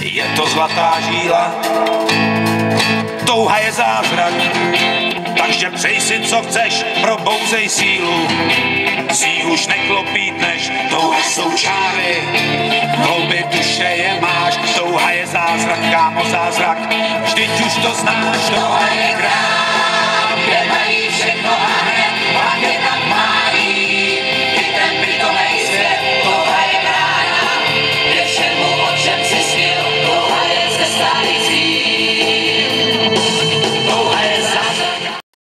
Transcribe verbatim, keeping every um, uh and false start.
je to zlatá žíla. Touha je zázrak, takže přej si, co chceš, probouzej sílu. Si už neklopítneš, touha jsou čáry, hlouby duše je máš. Touha je zázrak, kámo, zázrak, vždyť už to znáš,